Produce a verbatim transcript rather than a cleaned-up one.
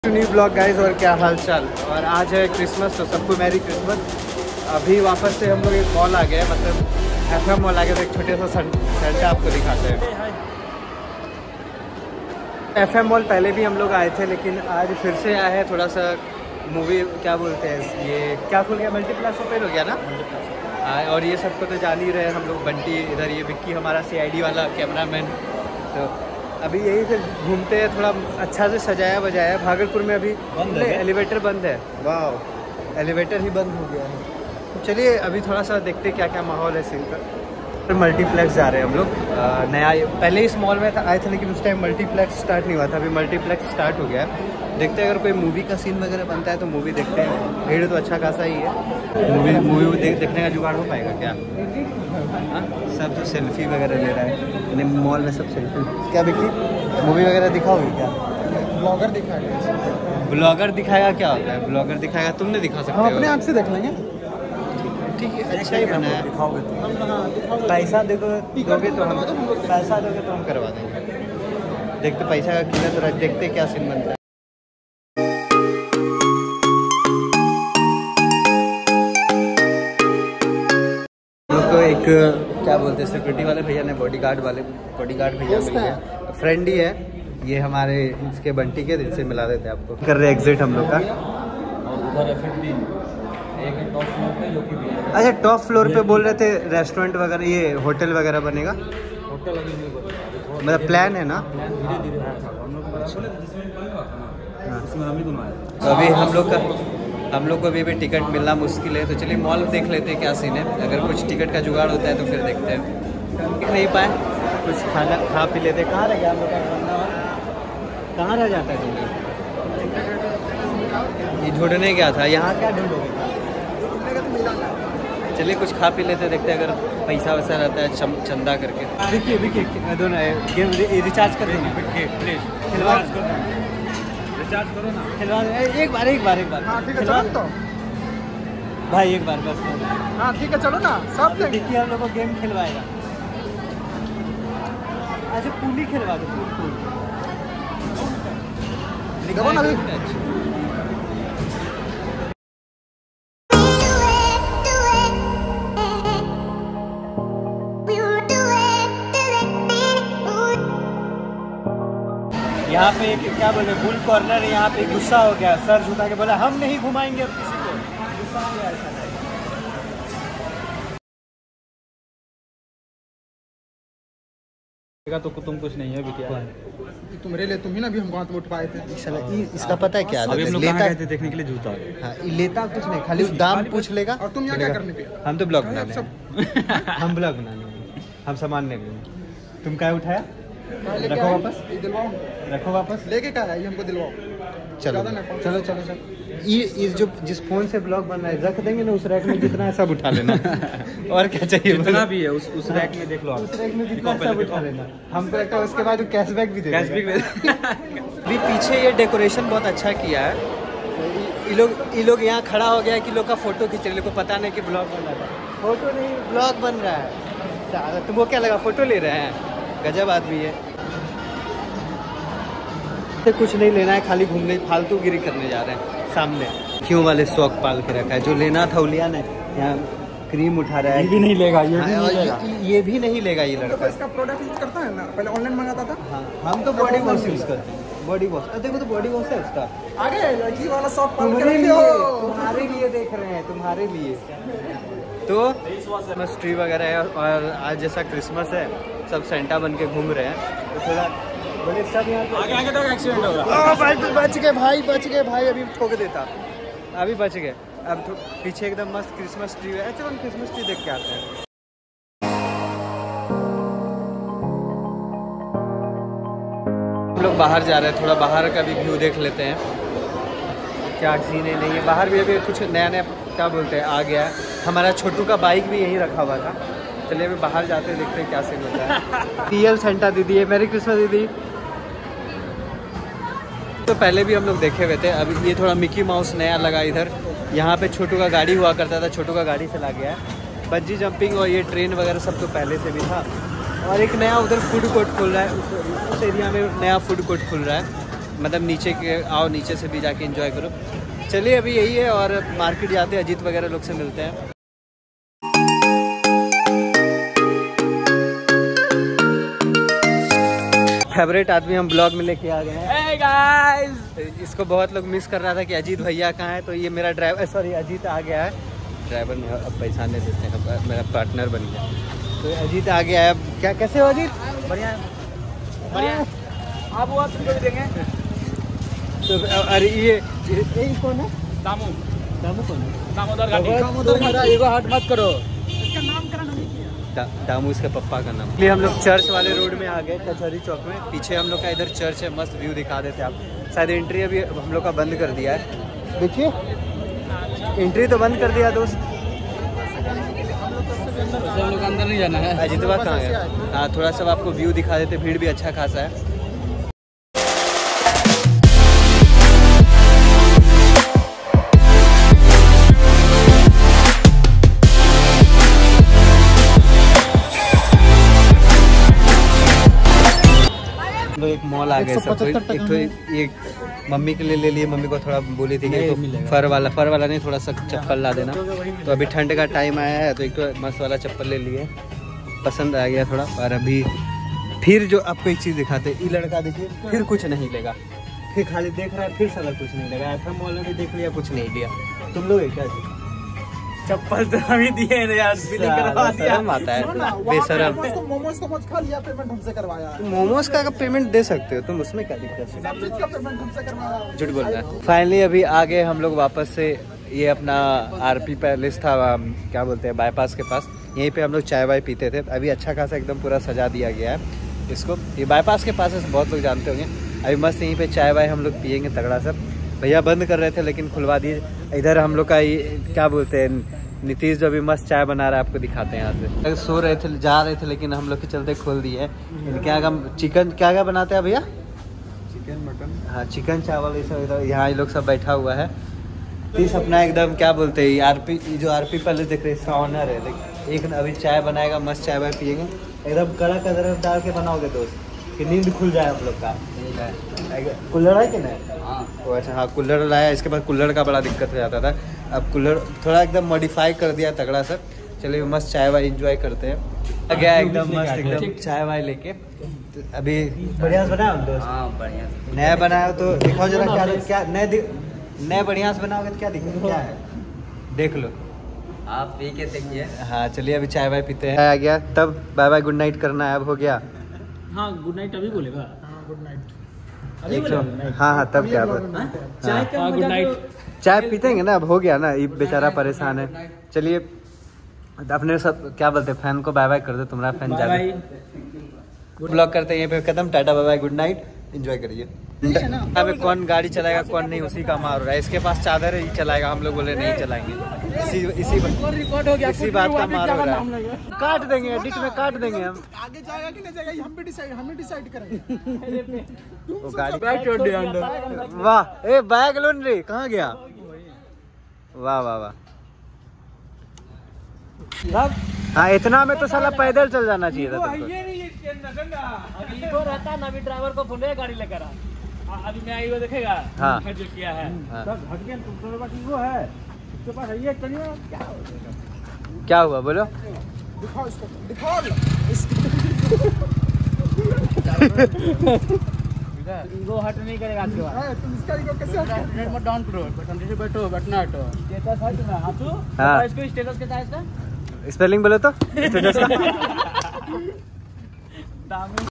New blog guys, और क्या हाल चाल। और आज है क्रिसमस, तो सबको मैरी क्रिसमस। अभी वापस से हम लोग एक मॉल आ गए, मतलब एफ एम मॉल आ गए, तो एक छोटे सा सेंटा आपको दिखाते हैं। एफ एम मॉल पहले भी हम लोग आए थे, लेकिन आज फिर से आए हैं। थोड़ा सा मूवी क्या बोलते हैं, ये क्या खुल गया, मल्टीप्लेक्स ओपन हो गया ना। आ, और ये सबको तो जान ही रहे हम लोग। बंटी इधर, ये विक्की हमारा सी आई डी वाला कैमरामैन। तो अभी यही से घूमते हैं, थोड़ा अच्छा से सजाया बजाया। भागलपुर में अभी बंद है, एलिवेटर बंद है। वाह, एलिवेटर ही बंद हो गया है। तो चलिए अभी थोड़ा सा देखते क्या क्या माहौल है सीन का। फिर मल्टीप्लेक्स जा रहे हैं हम लोग। नया पहले इस मॉल में था, आए थे, लेकिन उस टाइम मल्टीप्लेक्स स्टार्ट नहीं हुआ था। अभी मल्टीप्लेक्स स्टार्ट हो गया है। देखते हैं अगर कोई मूवी का सीन वगैरह बनता है तो मूवी देखते हैं। भीड़ तो अच्छा खासा ही है। मूवी मूवी देख, देखने का जुगाड़ हो पाएगा क्या? हाँ, सब तो सेल्फी वगैरह ले रहा है मॉल में, सब सेल्फी। क्या बिकी, मूवी वगैरह दिखाओगे क्या? ब्लॉगर दिखाएगा। ब्लॉगर दिखाएगा क्या होता है? ब्लॉगर दिखाएगा, तुम नहीं दिखा सकते हो? हम अपने आँख से देख लेंगे। ठीक है, अच्छा ही बना है। दिखाओगे तो पैसा देखो, दोगे तो हम पैसा दोगे तो हम करवा देंगे। देखते पैसा का कितना, तो देखते क्या सीन बनता है। तो एक क्या बोलते हैं, सिक्योरिटी वाले भैया ने, बॉडीगार्ड वाले बॉडीगार्ड भैया भैया फ्रेंड ही है ये हमारे, इसके बंटी के दिल से मिला देते हैं आपको। कर रहे एग्जिट हम लोग का। अच्छा, टॉप फ्लोर पे बोल रहे थे रेस्टोरेंट वगैरह, ये होटल वगैरह बनेगा। होटल अभी नहीं बना, मतलब प्लान है ना? धीरे धीरे हम लोग तो अभी हम लोग का हम लोग को अभी भी टिकट मिलना मुश्किल है। तो चलिए मॉल देख लेते हैं क्या सीन है। अगर कुछ टिकट का जुगाड़ होता है तो फिर देखते हैं। देख नहीं पाए, कुछ खाना खा पी लेते। कहाँ रह गया हम लोग का? कहाँ रह जाता है तुमने? ये ढूंढने गया था, यहाँ क्या ढूंढोगे? चलिए कुछ खा पी लेते, देखते अगर पैसा वैसा रहता है चम, चंदा करके। देखिए देखिए दोनों गेम रिचार्ज कर देंगे। खिलवा रिचार्ज करो ना, खिलवा दे एक बार एक बार एक बार। हाँ ठीक है, चलो तो भाई एक बार बस। हाँ ठीक है, चलो ना सब देंगे। देखिए हम लोग को गेम खिलवाएगा। अच्छा पूल ही खिलवा दो, पूल पूल देखो ना अभी। यहाँ पे एक क्या बोले, बुल कॉर्नर है। यहाँ पे गुस्सा हो गया, सर झुका के बोला हम नहीं घुमाएंगे अब किसी को। गुस्सा हो गया ऐसा तो तुम कुछ नहीं है बिटिया, तुम्हारे लिए तुम ही ना भी हम हाथ में उठ पाए थे। इसका पता है क्या? अभी हम लोग कहाँ गए थे देखने के लिए? जूता। हाँ, लेता कुछ नहीं, खाली दाम पूछ लेगा। और तुम यहाँ क्या करने पे? हम तो ब्लॉग बनाने हैं। हम ब्लॉग बनाने, हम सामान लेंगे। तुम क्या उठाया? रखो वापस, दिलवाओ। रखो वापस। लेके क्या है, हमको दिलवाओ। चलो चलो चलो चलो। ये इस जो जिस फोन से ब्लॉग बन रहा है रख देंगे ना, उस रैक में जितना है सब उठा लेना। और क्या चाहिए? जितना भी है उस उस रैक में देख लो, उस रैक में जितना सब उठा लेना। हमको लगता है उसके बाद कैशबैक भी दे कैशबैक। अभी पीछे ये डेकोरेशन बहुत अच्छा किया है। ये लोग ये लोग यहाँ खड़ा हो गया कि लोग का फोटो खींच रहे, लोग को पता नहीं कि ब्लॉग बन रहा है। फोटो नहीं, ब्लॉग बन रहा है। तुमको क्या लगा फोटो ले रहे हैं? गजब आदमी है। तो कुछ नहीं लेना है, खाली घूमने फालतू गिरी करने जा रहे हैं। सामने क्यों वाले शौक पाल के रखा है, जो लेना था वो लिया ना। यहाँ क्रीम उठा रहा है। ये भी नहीं लेगा, ये भी हाँ, नहीं लेगा। ये, ये भी नहीं लेगा ये लड़का। इसका प्रोडक्ट यूज करता है ना, पहले ऑनलाइन मंगाता था। हाँ, हम तो बॉडी वॉश यूज करते हैं। बॉडी वॉश, देखो तो बॉडी वॉश है उसका। आगे लड़की वाला शौक पाल के तुम्हारे रखे लिए, हो। तुम्हारे लिए देख रहे हैं, तुम्हारे लिए। तो क्रिसमस ट्री वगैरह है, और आज जैसा क्रिसमस है सब सेंटा बन के घूम रहे हैं। तो थोड़ा बोले सब यहाँ आगे आगे तो एक्सीडेंट हो रहा है। भाई बच गए भाई, बच गए भाई, अभी ठोक देता। अभी बच गए। अब तो पीछे एकदम मस्त क्रिसमस ट्री है। अच्छा हम क्रिसमस ट्री देख के आते हैं। हम लोग बाहर जा रहे हैं, थोड़ा बाहर का भी व्यू देख लेते हैं क्या सीन है। नहीं है बाहर भी अभी कुछ नया नया क्या बोलते हैं आ गया है। हमारा छोटू का बाइक भी यहीं रखा हुआ था। चलिए अभी बाहर जाते हैं, देखते हैं क्या सीन होता है। रियल सेंटा दीदी है, मेरी क्रिसमस दीदी। तो पहले भी हम लोग देखे हुए थे। अभी ये थोड़ा मिकी माउस नया लगा इधर। यहाँ पे छोटू का गाड़ी हुआ करता था, छोटू का गाड़ी चला गया है। बंजी जंपिंग और ये ट्रेन वगैरह सब तो पहले से भी था। और एक नया उधर फूड कोर्ट खुल रहा है, उस, उस एरिया में नया फूड कोर्ट खुल रहा है। मतलब नीचे के आओ, नीचे से भी जाके एंजॉय करो। चलिए अभी यही है और मार्केट जाते हैं, अजीत वगैरह लोग से मिलते हैं। फेवरेट आदमी हम ब्लॉग में लेके आ गए हैं। Hey guys! इसको बहुत लोग मिस कर रहा था कि अजीत भैया कहाँ है, तो ये मेरा ड्राइवर, सॉरी अजीत आ गया है। ड्राइवर में अब पहचान नहीं देते हैं, मेरा पार्टनर बन गया। तो अजीत आ गया है। क्या कैसे हो अजीत? बढ़िया बढ़िया। आप वो तुमको भी देंगे। तो अरे ये ये कौन है? दामू। दामू कौन है? दामोदर घाटी। दामोदर घाटी। एगो हट मत करो। इसका नाम करा नहीं किया। दा, दामू इसके पप्पा का नाम। इसलिए हम लोग चर्च वाले रोड में आ गए, कचहरी चौक में। पीछे हम लोग का इधर चर्च है, मस्त व्यू दिखा देते आप। शायद एंट्री अभी हम लोग का बंद कर दिया है, देखिए एंट्री तो बंद कर दिया दोस्त। हम लोग अंदर नहीं जाना है। अजीतवा कहाँ है? हाँ थोड़ा सा आपको व्यू दिखा देते, भीड़ भी अच्छा खासा है। लोग एक मॉल आ गए सब, तो एक तो ये मम्मी के लिए ले लिए। मम्मी को थोड़ा बोली थी कि तो फर वाला फर वाला नहीं, थोड़ा सा चप्पल ला देना। तो अभी ठंड का टाइम आया है, तो एक तो मस्त वाला चप्पल ले लिए, पसंद आ गया थोड़ा। और अभी फिर जो आपको एक चीज़ दिखाते, ये लड़का देखिए फिर कुछ नहीं लेगा, फिर खाली देख रहा है, फिर साला कुछ नहीं लेगा। एफ एम मॉल में देख लिया, कुछ नहीं लिया। तुम लोग क्या जी? चप्पल तो हम ही दिए यार, बिलिंग करवा दिया। आता है बेशरम। मोमोज का खा लिया, पेमेंट हमसे करवाया। मोमोज का पेमेंट दे सकते हो तुम, उसमें क्या दिक्कत है? सब चीज का पेमेंट हमसे करवाया। झूठ बोल रहा है। फाइनली अभी आ गए हम लोग वापस से। ये अपना आरपी पैलेस था, क्या बोलते हैं, बाईपास के पास। यहीं पे हम लोग चाय वाय पीते थे। अभी अच्छा खासा एकदम पूरा सजा दिया गया है इसको। ये बाईपास के पास है, बहुत लोग जानते होंगे। अभी मस्त यहीं पे चाय वाय हम लोग पियेंगे तगड़ा सब। भैया बंद कर रहे थे लेकिन खुलवा दिए। इधर हम लोग का ये क्या बोलते हैं, नीतीश जो अभी मस्त चाय बना रहा है, आपको दिखाते हैं यहाँ से। सो रहे थे, जा रहे थे, लेकिन हम लोग के चलते खोल दिए। क्या क्या चिकन क्या क्या बनाते हैं भैया? Chicken mutton. हाँ चिकन चावल ये सब। यहाँ ये लोग सब बैठा हुआ है। तीस अपना एकदम क्या बोलते हैं, आरपी जो आरपी पैलेस देख रहे हैं, इसका ऑनर है। एक अभी चाय बनाएगा, मस्त चाय वाय पियेंगे। एकदम कड़क अदरक डाल के बनाओगे दोस्त, कि नींद खुल जाए आप लोग का। कुल्हड़ है कि नहीं? हाँ अच्छा, हाँ कुल्हड़ लाया। इसके बाद कुल्हड़ का बड़ा दिक्कत हो जाता था, अब कुल्हड़ थोड़ा एकदम मॉडिफाई कर दिया तगड़ा सर। चलिए मस्त चाय वाय एंजॉय करते हैं। गया एकदम मस्त एकदम चाय वाय लेके। तो अभी बढ़िया से बनाया दोस्त? हाँ बढ़िया नया बनाया। तो दिखाओ जरा क्या क्या नए नए बढ़िया से बनाओगे तो क्या दिक्कत क्या है, देख लो आप पी के देखिए। हाँ चलिए अभी चाय वाय पीते हैं। आ गया तब बाय बाय गुड नाइट करना है, अब हो गया। हाँ गुड नाइट अभी बोलेगा। हाँ गुड नाइट अभी तो, हाँ हाँ तब क्या चाय का गुड नाइट। चाय पीतेंगे ना, अब हो गया ना, ये बेचारा परेशान है। चलिए अपने सब क्या बोलते हैं, फैन को बाय बाय कर दो, तुम्हारा फैन ज्यादा। ब्लॉग करते हैं यहाँ पे खत्म। Tata bye bye good night, enjoy करिए। अभी कौन गाड़ी चलाएगा कौन नहीं, उसी का मार रहा है। इसके पास चादर है, ये चलाएगा, हम लोग बोले नहीं चलाएंगे। इसी इसी रिकॉर्ड हो गया, इसी बात का मार हो रहा है। काट देंगे, एडिट में काट देंगे हम। आगे जाएगा कि नहीं जाएगा हम भी डिसाइड हम ही डिसाइड करेंगे। वो गाड़ी बैग छोड़ दिया अंदर। वाह ए बैग लोन रे कहाँ गया? वाह वाह वाह। हाँ इतना में तो साला पैदल चल जाना चाहिए था तुमको। अभी तो रहता ना, अभी ड्राइवर को फोन गाड़ी लेकर आ। अभी मैं आई वो देखेगा। हाँ जो किया है हट गया। तुम्हारे पास वो है, उसके पास है, चलिए क्या क्या हुआ बोलो? दिखाओ इसको, दिखाओ ईगो हट नहीं करेगा आपके बाद। तुम इसका ईगो कैसे हट मत डाउन करो, कंट्री बैठो, बैठना हटो। स्टेटस हट ना हां तू। हां इसको स्टेटस क्या है इसका? स्पेलिंग बोलो तो। स्टेटस का